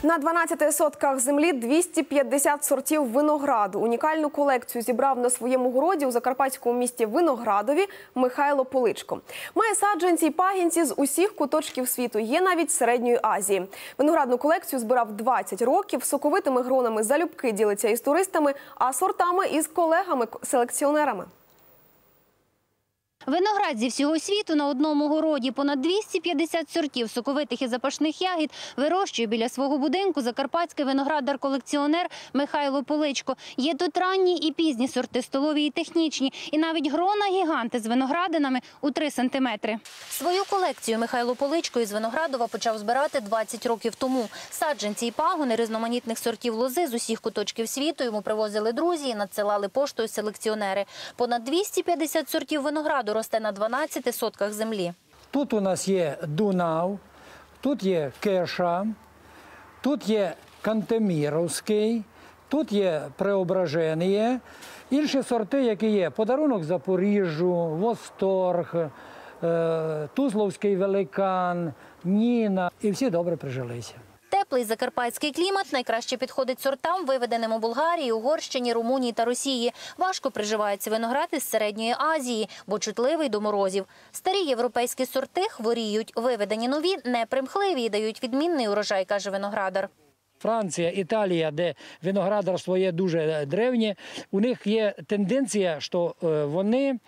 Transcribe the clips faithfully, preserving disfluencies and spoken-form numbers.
На дванадцяти сотках землі двісті п'ятдесят сортів винограду. Унікальну колекцію зібрав на своєму городі у закарпатському місті Виноградові Михайло Поличко. Має саджанці й пагінці з усіх куточків світу, є навіть з Середньої Азії. Виноградну колекцію збирав двадцять років, соковитими гронами залюбки ділиться із туристами, а сортами із колегами-селекціонерами. Виноград зі всього світу на одному городі. Понад двісті п'ятдесят сортів соковитих і запашних ягід вирощує біля свого будинку закарпатський виноградар-колекціонер Михайло Поличко. Є тут ранні і пізні сорти, столові і технічні, і навіть грона-гіганти з виноградинами у три сантиметри. Свою колекцію Михайло Поличко із Виноградова почав збирати двадцять років тому. Саджанці і пагони різноманітних сортів лози з усіх куточків світу йому привозили друзі і надсилали поштою селекціонери. Понад двісті п'ятдесят сортів винограду росте на дванадцяти сотках землі. Тут у нас є Дунав, тут є Кеша, тут є Кантеміровський, тут є Преображення, інші сорти, які є Подарунок Запоріжжю, Восторг, Тузловський великан, Ніна, і всі добре прижилися. Теплий закарпатський клімат найкраще підходить сортам, виведеним у Болгарії, Угорщині, Румунії та Росії. Важко приживається виноград із Середньої Азії, бо чутливий до морозів. Старі європейські сорти хворіють, виведені нові непримхливі і дають відмінний урожай, каже виноградар. Франція, Італія, де виноградарство є дуже древнє, у них є тенденція, що вони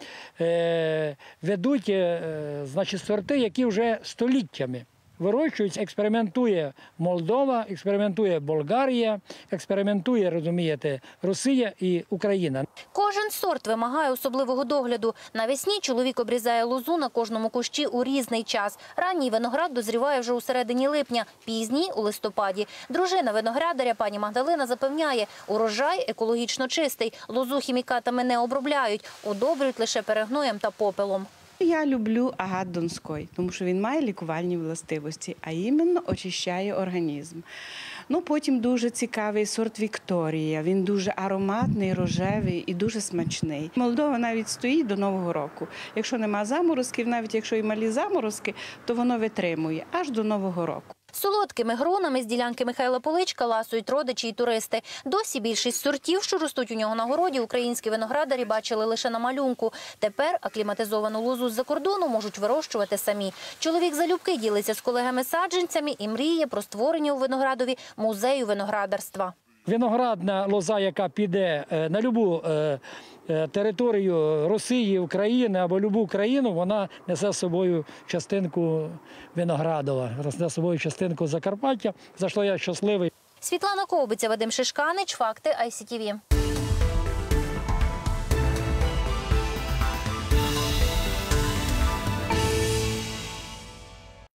ведуть значить, сорти, які вже століттями вирощують, експериментує Молдова, експериментує Болгарія, експериментує, розумієте, Росія і Україна. Кожен сорт вимагає особливого догляду. Навесні чоловік обрізає лозу на кожному кущі у різний час. Ранній виноград дозріває вже у середині липня, пізній – у листопаді. Дружина виноградаря, пані Магдалина, запевняє, урожай екологічно чистий, лозу хімікатами не обробляють, удобрюють лише перегноєм та попелом. Я люблю агат донський, тому що він має лікувальні властивості, а іменно очищає організм. Ну, потім дуже цікавий сорт Вікторія, він дуже ароматний, рожевий і дуже смачний. Молдова навіть стоїть до Нового року. Якщо нема заморозків, навіть якщо і малі заморозки, то воно витримує аж до Нового року. Солодкими гронами з ділянки Михайла Поличка ласують родичі й туристи. Досі більшість сортів, що ростуть у нього на городі, українські виноградарі бачили лише на малюнку. Тепер акліматизовану лозу з-за кордону можуть вирощувати самі. Чоловік залюбки ділиться з колегами-саджанцями і мріє про створення у Виноградові музею виноградарства. Виноградна лоза, яка піде на любу територію Росії, України або любу країну, вона несе з собою частинку Виноградова, несе з собою частинку Закарпаття, за що я щасливий. Світлана Ковбиця, Вадим Шишканич, Факти ай сі ті ві.